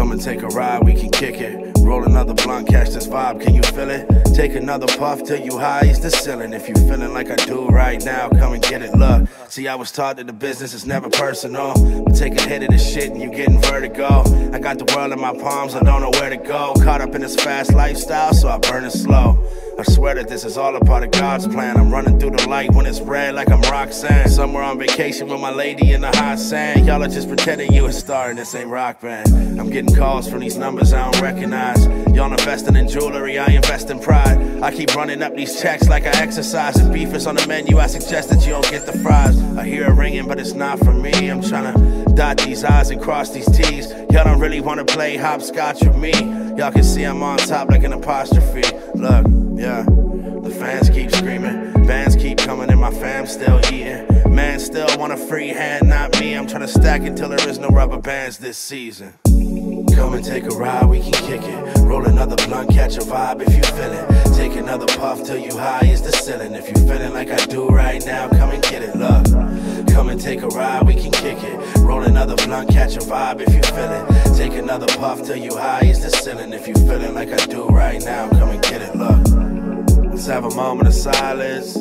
Come and take a ride, we can kick it. Roll another blunt, catch this vibe, can you feel it? Take another puff till you high is the ceiling. If you feeling like I do right now, come and get it. Look, see, I was taught that the business is never personal, but take a hit of this shit and you getting vertigo. I got the world in my palms, I don't know where to go. Caught up in this fast lifestyle, so I burn it slow. I swear that this is all a part of God's plan. I'm running through the light when it's red like I'm Roxanne. Somewhere on vacation with my lady in the hot sand. Y'all are just pretending you a star and this ain't rock band. I'm getting calls from these numbers I don't recognize. Y'all investing in jewelry, I invest in pride. I keep running up these checks like I exercise. If beef is on the menu, I suggest that you don't get the fries. I hear it ringing, but it's not for me. I'm trying to dot these I's and cross these T's. Y'all don't really want to play hopscotch with me. Y'all can see I'm on top like an apostrophe. Look, yeah, the fans keep screaming, bands keep coming and my fam still eating. Man still want a free hand, not me. I'm trying to stack until there is no rubber bands this season. Come and take a ride, we can kick it. Roll another blunt, catch a vibe if you feel it. Take another puff till you high is the ceiling. If you feeling like I do right now, come and get it. Look, come and take a ride, we can kick it. Roll another blunt, catch a vibe if you feel it. Take another puff till you high is the ceiling. If you feeling like I do right now, come and get it. Look, let's have a moment of silence.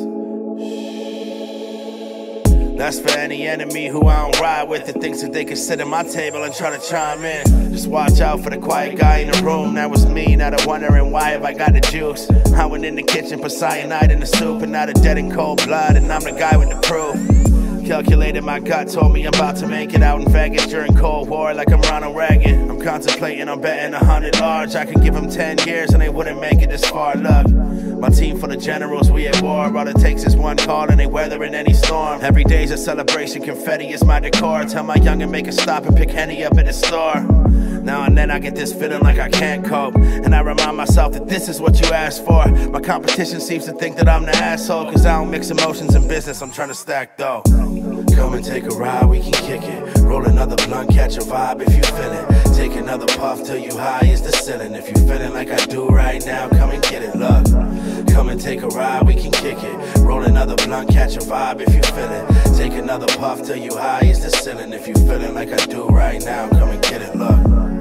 That's for any enemy who I don't ride with that thinks that they can sit at my table and try to chime in. Just watch out for the quiet guy in the room. That was me, now they're wondering why have I got the juice. I went in the kitchen, put cyanide in the soup, and now they're dead in cold blood, and I'm the guy with the proof. Calculated my gut, told me I'm about to make it out in Vegas during Cold War like I'm Ronald Reagan. I'm contemplating on betting 100 large. I could give them 10 years and they wouldn't make it this far. Look, my team full of generals, we at war. All it takes is one call and they weathering any storm. Every day's a celebration, confetti is my decor. Tell my youngin' make a stop and pick Henny up at the store. Now and then I get this feeling like I can't cope, and I remind myself that this is what you asked for. My competition seems to think that I'm the asshole, cause I don't mix emotions in business, I'm trying to stack dough. Come and take a ride, we can kick it. Roll another blunt, catch a vibe if you feel it. Take another puff till you high is the ceiling. If you feeling like I do right now, come and get it. Look, come and take a ride, we can kick it. Roll another blunt, catch a vibe if you feel it. Take another puff till you high is the ceiling. If you feeling like I do right now, come and get it. Look.